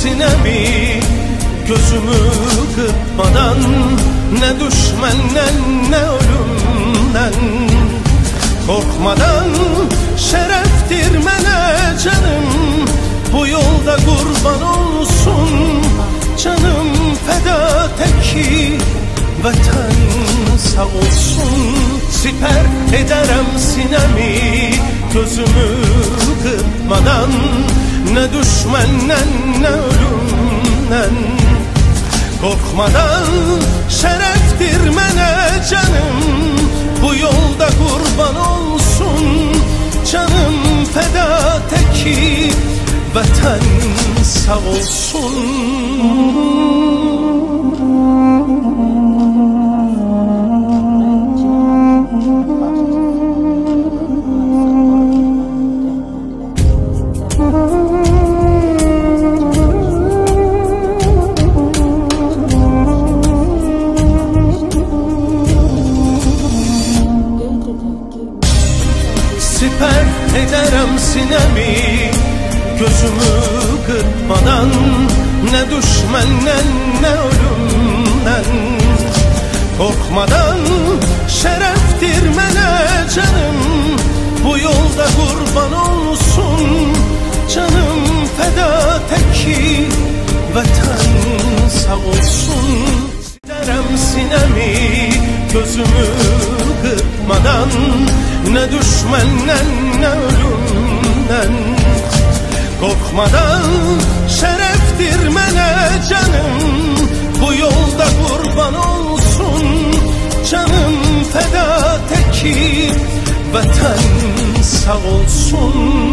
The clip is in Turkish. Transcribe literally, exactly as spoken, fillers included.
sinemi, gözümü kırpmadan, ne düşmenden ne ölümden. Korkmadan şereftir mene canım, bu yolda kurban olsun canım feda teki, vatan sağ olsun. Siper ederim sinemi, gözümü kırpmadan, ne düşmenden ne ölümden. Korkmadan şereftir mene canım, bu yolda kurban olsun canım feda teki, vatan sağ olsun. Siper ederim sinemi, gözümü kırpmadan, ne düşmenden ne ölümden. Korkmadan şereftir mene canım, bu yolda kurban olsun canım feda teki, vatan sağ olsun. Ederim sinemi, gözümü kırpmadan, ne düşmenden ne ölümden. Korkmadan şereftir mene canım, bu yolda kurban olsun canım feda teki, vatan sağ olsun.